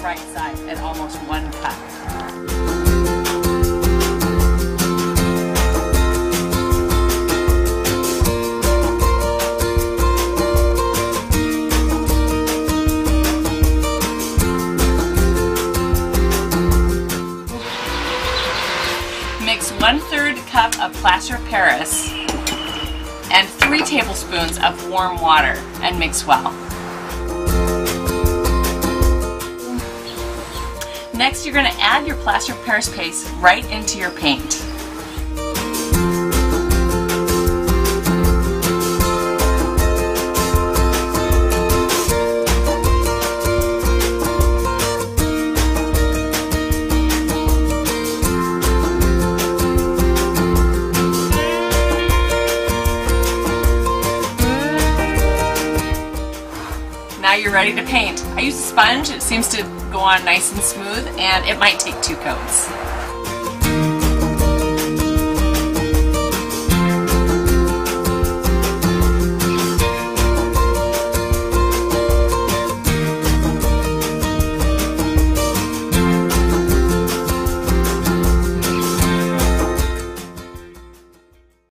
right side at almost 1 cup. Mix 1/3 cup of plaster of Paris and 3 tablespoons of warm water and mix well. Next, you're going to add your plaster of Paris paste right into your paint. Now you're ready to paint. I use a sponge. It seems to go on nice and smooth, and it might take 2 coats.